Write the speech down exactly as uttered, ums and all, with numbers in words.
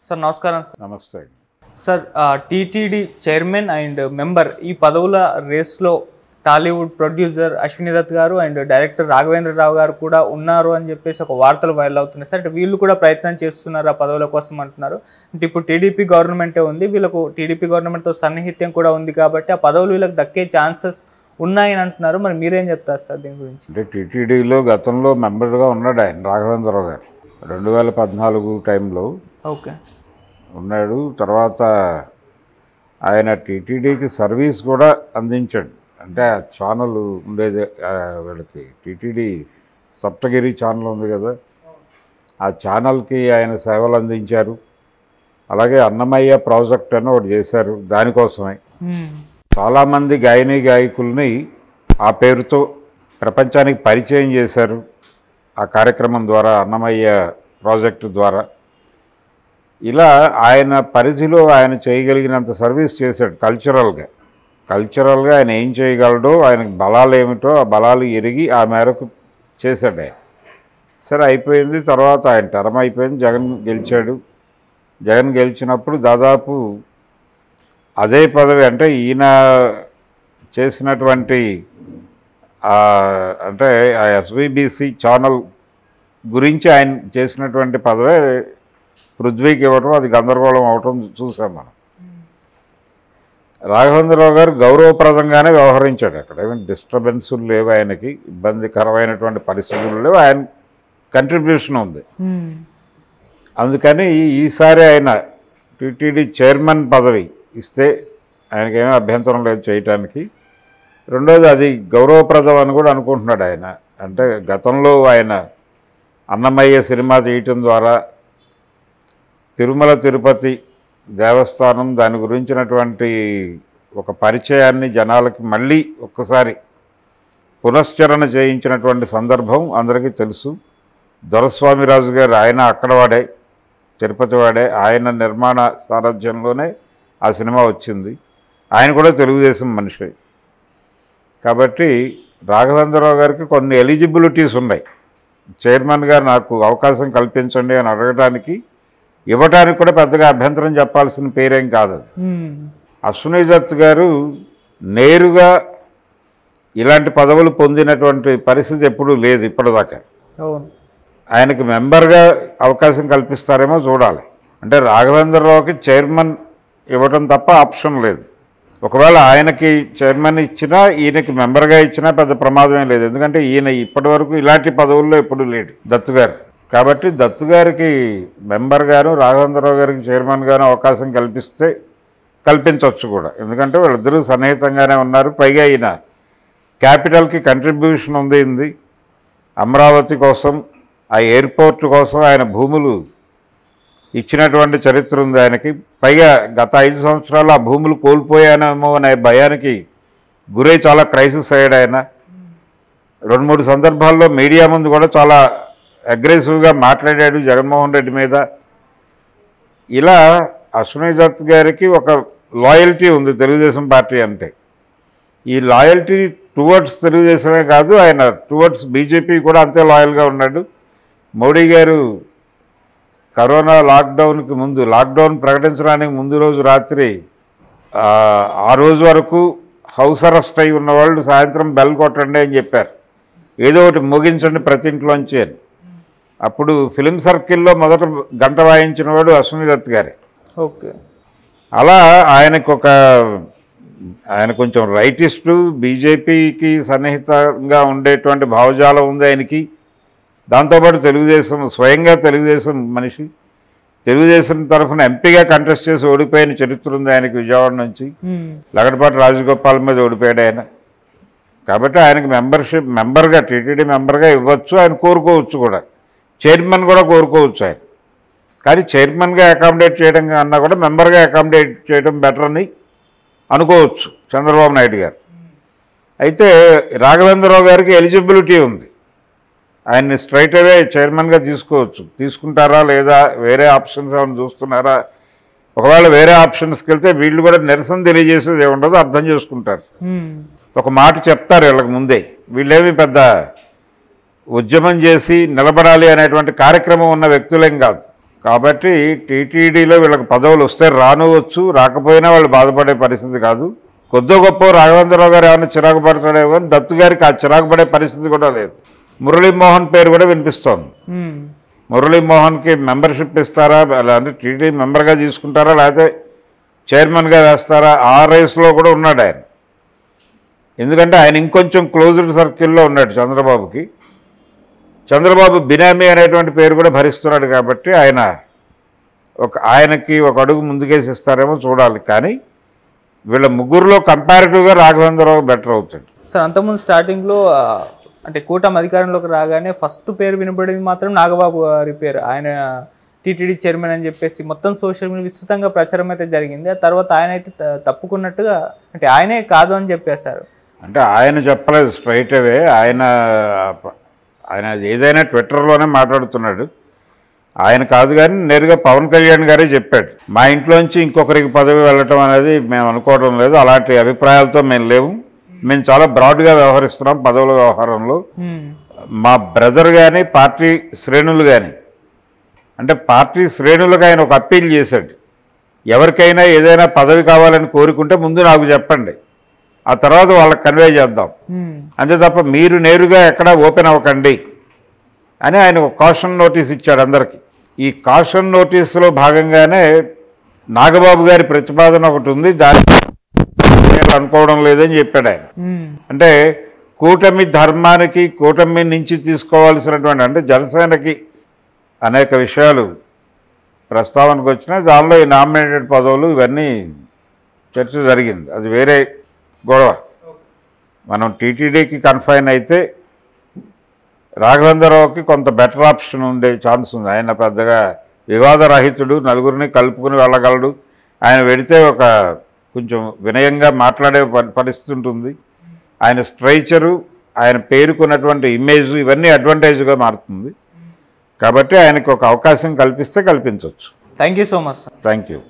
Sir నమస్కారం sir. నమస్తే sir TTD chairman and member ఈ పదవుల రేస్లో టాలీవుడ్ ప్రొడ్యూసర్ అశ్విని దత్ గారు అండ్ డైరెక్టర్ రాఘవేంద్రరావు గారు కూడా ఉన్నారు అని చెప్పేసి ఒక వార్తలు వైరల్ అవుతున్నాయి సార్. అంటే వీళ్ళు కూడా ప్రయత్నం చేస్తున్నారు ఆ పదవుల కోసం అంటున్నారు. అంటే ఇప్పుడు టీడీపీ గవర్నమెంటే ఉంది, వీళ్ళకు టీడీపీ గవర్నమెంట్తో సన్నిహిత్యం కూడా ఉంది కాబట్టి ఆ పదవులు వీళ్ళకి దక్కే ఛాన్సెస్ ఉన్నాయని అంటున్నారు. మరి మీరేం చెప్తారు సార్ దీని గురించి? అంటే టీటీడీలో గతంలో మెంబర్గా ఉన్నాడు ఆయన రాఘవేంద్రరావు గారు రెండు వేల పద్నాలుగు టైంలో ఓకే ఉన్నాడు. తర్వాత ఆయన టీటీడీకి సర్వీస్ కూడా అందించాడు. అంటే ఆ ఛానల్ ఉండేది వీళ్ళకి, టీటీడీ సప్తగిరి ఛానల్ ఉంది కదా, ఆ ఛానల్కి ఆయన సేవలు అందించారు. అలాగే అన్నమయ్య ప్రాజెక్ట్ అని ఒకటి చేశారు, దానికోసమే చాలామంది గాయని గాయకుల్ని ఆ పేరుతో ప్రపంచానికి పరిచయం చేశారు ఆ కార్యక్రమం ద్వారా, అన్నమయ్య ప్రాజెక్టు ద్వారా. ఇలా ఆయన పరిధిలో ఆయన చేయగలిగినంత సర్వీస్ చేశాడు. కల్చరల్గా కల్చరల్గా ఆయన ఏం చేయగలడో, ఆయనకు బలాలు ఏమిటో ఆ బలాలు ఎరిగి ఆ మేరకు చేశాడు ఆయన. సరే అయిపోయింది, తర్వాత ఆయన టర్మ్ అయిపోయింది, జగన్ గెలిచాడు. జగన్ గెలిచినప్పుడు దాదాపు అదే పదవి, అంటే ఈయన చేసినటువంటి అంటే ఆ ఎస్వీబీసీ ఛానల్ గురించి ఆయన చేసినటువంటి పదవే పృథ్వీకి ఇవ్వటం, అది గందరగోళం అవటం చూసాం మనం. రాఘవేంద్రరావు గారు గౌరవప్రదంగానే వ్యవహరించాడు. అక్కడ ఏమైనా డిస్టర్బెన్సులు లేవు, ఆయనకి ఇబ్బందికరమైనటువంటి పరిస్థితులు లేవు, ఆయన కంట్రిబ్యూషన్ ఉంది. అందుకని ఈసారి ఆయన టీటీడీ చైర్మన్ పదవి ఇస్తే ఆయనకేమీ అభ్యంతరం లేదు చేయటానికి. రెండోది అది గౌరవప్రదం అని కూడా అనుకుంటున్నాడు ఆయన. అంటే గతంలో ఆయన అన్నమయ్య సినిమా చేయటం ద్వారా తిరుమల తిరుపతి దేవస్థానం దాని గురించినటువంటి ఒక పరిచయాన్ని జనాలకి మళ్ళీ ఒక్కసారి పునశ్చరణ చేయించినటువంటి సందర్భం అందరికీ తెలుసు. దొరస్వామిరాజు గారు ఆయన అక్కడ వాడే, తిరుపతి వాడే, ఆయన నిర్మాణ సారథ్యంలోనే ఆ సినిమా వచ్చింది. ఆయన కూడా తెలుగుదేశం మనిషి కాబట్టి రాఘవేంద్రరావు గారికి కొన్ని ఎలిజిబిలిటీస్ ఉన్నాయి. చైర్మన్గా నాకు అవకాశం కల్పించండి అని అడగడానికి, ఇవ్వడానికి కూడా పెద్దగా అభ్యంతరం చెప్పాల్సిన పేరేం కాదు అది. అశ్విని దత్ గారు నేరుగా ఇలాంటి పదవులు పొందినటువంటి పరిస్థితి ఎప్పుడూ లేదు ఇప్పటిదాకా. ఆయనకి మెంబర్గా అవకాశం కల్పిస్తారేమో చూడాలి. అంటే రాఘవేంద్రరావుకి చైర్మన్ ఇవ్వడం తప్ప ఆప్షన్ లేదు. ఒకవేళ ఆయనకి చైర్మన్ ఇచ్చినా ఈయనకి మెంబర్గా ఇచ్చినా పెద్ద ప్రమాదమే లేదు. ఎందుకంటే ఈయన ఇప్పటి వరకు ఇలాంటి పదవుల్లో ఎప్పుడు లేడు దత్తు గారు. కాబట్టి దత్తు గారికి మెంబర్ గాను, రాఘవేంద్రరావు గారికి చైర్మన్ గాను అవకాశం కల్పిస్తే కల్పించవచ్చు కూడా. ఎందుకంటే వాళ్ళిద్దరూ సన్నిహితంగానే ఉన్నారు. పైగా ఈయన క్యాపిటల్కి కంట్రిబ్యూషన్ ఉంది. అమరావతి కోసం, ఆ ఎయిర్పోర్ట్ కోసం ఆయన భూములు ఇచ్చినటువంటి చరిత్ర ఉంది ఆయనకి. పైగా గత ఐదు సంవత్సరాలు ఆ భూములు కోల్పోయానేమో అనే భయానికి గురై చాలా క్రైసిస్ అయ్యాడు ఆయన. రెండు మూడు సందర్భాల్లో మీడియా ముందు కూడా చాలా అగ్రెసివ్గా మాట్లాడాడు జగన్మోహన్ రెడ్డి మీద. ఇలా అశ్విని దత్ గారికి ఒక లాయల్టీ ఉంది తెలుగుదేశం పార్టీ అంటే. ఈ లాయల్టీ టువర్డ్స్ తెలుగుదేశమే కాదు, ఆయన టువర్డ్స్ బీజేపీ కూడా అంతే లాయల్గా ఉన్నాడు. మోడీ గారు కరోనా లాక్డౌన్కి ముందు, లాక్డౌన్ ప్రకటించడానికి ముందు రోజు రాత్రి ఆ రోజు వరకు హౌస్ అరెస్ట్ అయి ఉన్నవాళ్ళు సాయంత్రం బెల్ కొట్టండి అని చెప్పారు, ఏదో ఒకటి ముగించండి ప్రతి ఇంట్లోంచి అని. అప్పుడు ఫిలిం సర్కిల్లో మొదట గంట వాయించిన వాడు అశ్విని దత్ గారే. ఓకే. అలా ఆయనకు ఒక ఆయన కొంచెం రైటిస్టు, బీజేపీకి సన్నిహితంగా ఉండేటువంటి భావజాలం ఉంది ఆయనకి. దాంతోపాటు తెలుగుదేశం, స్వయంగా తెలుగుదేశం మనిషి, తెలుగుదేశం తరఫున ఎంపీగా కంటెస్ట్ చేసి ఓడిపోయిన చరిత్ర ఉంది ఆయనకి విజయవాడ నుంచి. లగడపాటి రాజగోపాల్ మీద ఓడిపోయాడు ఆయన. కాబట్టి ఆయనకి మెంబర్షిప్, మెంబర్గా టీటీడీ మెంబర్గా ఇవ్వచ్చు, ఆయన కోరుకోవచ్చు కూడా. చైర్మన్ కూడా కోరుకోవచ్చు ఆయన. కానీ చైర్మన్గా అకామిడేట్ చేయడం కన్నా కూడా మెంబర్గా అకామిడేట్ చేయడం బెటర్ అని అనుకోవచ్చు చంద్రబాబు నాయుడు గారు. అయితే రాఘవేంద్రరావు గారికి ఎలిజిబిలిటీ ఉంది, ఆయన్ని స్ట్రైట్ అవే చైర్మన్గా తీసుకోవచ్చు. తీసుకుంటారా లేదా, వేరే ఆప్షన్స్ ఏమైనా చూస్తున్నారా? ఒకవేళ వేరే ఆప్షన్స్కి వెళ్తే వీళ్ళు కూడా నిరసన తెలియజేసేది ఏముండదు, అర్థం చేసుకుంటారు. ఒక మాట చెప్తారు వీళ్ళకి ముందే, వీళ్ళేమి పెద్ద ఉద్యమం చేసి నిలబడాలి అనేటువంటి కార్యక్రమం ఉన్న వ్యక్తులేం కాదు. కాబట్టి టీటీడీలో వీళ్ళకి పదవులు వస్తే రానువచ్చు, రాకపోయినా వాళ్ళు బాధపడే పరిస్థితి కాదు. కొద్ది గొప్ప రాఘవేంద్రరావు గారు ఏమైనా చిరాకు పడతాడేమో కానీ దత్తు గారికి ఆ చిరాకు పడే పరిస్థితి కూడా లేదు. మురళీమోహన్ పేరు కూడా వినిపిస్తోంది. మురళీమోహన్కి మెంబర్షిప్ ఇస్తారా, అంటే టీటీడీ మెంబర్గా తీసుకుంటారా లేకపోతే చైర్మన్గా వేస్తారా, ఆ రేస్లో కూడా ఉన్నాడు ఆయన. ఎందుకంటే ఆయన ఇంకొంచెం క్లోజ్డ్ సర్కిల్లో ఉన్నాడు చంద్రబాబుకి. చంద్రబాబు బినామీ అనేటువంటి పేరు కూడా భరిస్తున్నాడు కాబట్టి ఆయన ఒక ఆయనకి ఒక అడుగు ముందుకేసి ఇస్తారేమో చూడాలి. కానీ వీళ్ళ ముగ్గురులో కంపారిటివ్గా రాఘవేంద్రరావు బెటర్ అవుతాడు. సార్ అంతకుముందు స్టార్టింగ్లో అంటే కూటమి అధికారంలోకి రాగానే ఫస్ట్ పేరు వినపడేది మాత్రం నాగబాబు గారి పేరు. ఆయన టీటీడీ చైర్మన్ అని చెప్పేసి మొత్తం సోషల్ మీడియా విస్తృతంగా ప్రచారం అయితే జరిగింది. ఆ తర్వాత ఆయన అయితే తప్పుకున్నట్టుగా అంటే ఆయనే కాదు అని చెప్పేశారు. అంటే ఆయన చెప్పలేదు స్ట్రైట్ అవే. ఆయన ఆయన ఏదైనా ట్విట్టర్లోనే మాట్లాడుతున్నాడు. ఆయన కాదు కానీ నేరుగా పవన్ కళ్యాణ్ గారే చెప్పాడు, మా ఇంట్లోంచి ఇంకొకరికి పదవి వెళ్ళటం అనేది మేము అనుకోవడం లేదు, అలాంటి అభిప్రాయాలతో మేము లేవు, మేము చాలా బ్రాడ్గా వ్యవహరిస్తున్నాం పదవుల వ్యవహారంలో. మా బ్రదర్ కానీ పార్టీ శ్రేణులు కానీ, అంటే పార్టీ శ్రేణులకు ఆయన ఒక అప్పీల్ చేశాడు, ఎవరికైనా ఏదైనా పదవి కావాలని కోరుకుంటే ముందు నాకు చెప్పండి, ఆ తర్వాత వాళ్ళకి కన్వే చేద్దాం, అంతే తప్ప మీరు నేరుగా ఎక్కడ ఓపెన్ అవ్వకండి అని ఆయన ఒక కాషన్ నోటీస్ ఇచ్చాడు అందరికీ. ఈ కాషన్ నోటీసులో భాగంగానే నాగబాబు గారి ప్రతిపాదన ఒకటి ఉంది, దాన్ని అనుకోవడం లేదని చెప్పాడు ఆయన. అంటే కూటమి ధర్మానికి, కూటమి నుంచి తీసుకోవాల్సినటువంటి అంటే జనసేనకి అనేక విషయాలు ప్రస్తావనకు వచ్చినాయి. దానిలో ఈ నామినేటెడ్ పదవులు ఇవన్నీ చర్చ జరిగింది, అది వేరే గొడవ. మనం టీటీడీకి కన్ఫైన్ అయితే రాఘవేంద్రరావుకి కొంత బెటర్ ఆప్షన్ ఉండే ఛాన్స్ ఉంది. ఆయన పెద్దగా వివాదరహితుడు, నలుగురిని కలుపుకుని వెళ్ళగలడు. ఆయన వెడితే ఒక కొంచెం వినయంగా మాట్లాడే పరిస్థితి ఉంటుంది. ఆయన స్ట్రైచరు, ఆయన పేరుకున్నటువంటి ఇమేజ్ ఇవన్నీ అడ్వాంటేజ్గా మారుతుంది. కాబట్టి ఆయనకు ఒక అవకాశం కల్పిస్తే కల్పించవచ్చు. Thank you so much. Thank you.